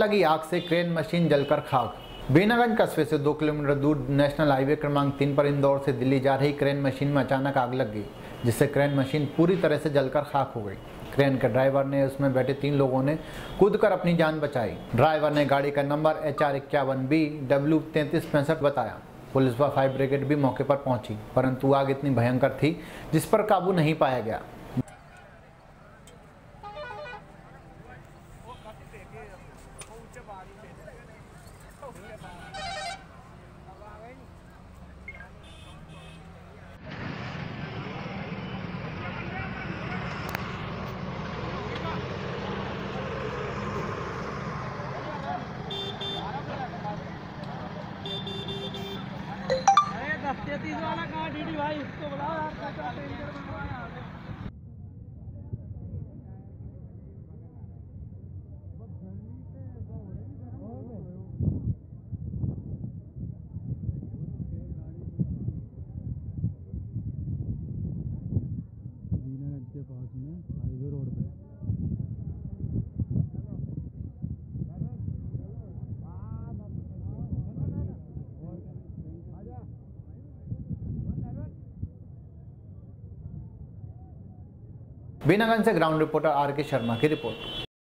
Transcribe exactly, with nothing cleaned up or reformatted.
लगी आग से क्रेन मशीन जलकर खाक। बीनागंज कस्बे से दो किलोमीटर दूर नेशनल हाईवे क्रमांक तीन पर इंदौर से दिल्ली जा रही क्रेन मशीन में अचानक आग लग गई, जिससे क्रेन मशीन पूरी तरह से जलकर खाक हो गई। क्रेन के ड्राइवर ने उसमें बैठे तीन लोगों ने कूदकर अपनी जान बचाई। ड्राइवर ने गाड़ी का नंबर एच आर इक्यावन बी डब्ल्यू तैंतीस पैंसठ बताया। पुलिस व फायर ब्रिगेड भी मौके पर पहुंची, परंतु आग इतनी भयंकर थी जिस पर काबू नहीं पाया गया। तीस वाला कहाँ डीडी भाई, उसको बुलाओ यार, क्या टेंशन बनवाया है। बीनागंज के पास में हाईवे रोड पे बीनागंज से ग्राउंड रिपोर्टर आर के शर्मा की रिपोर्ट।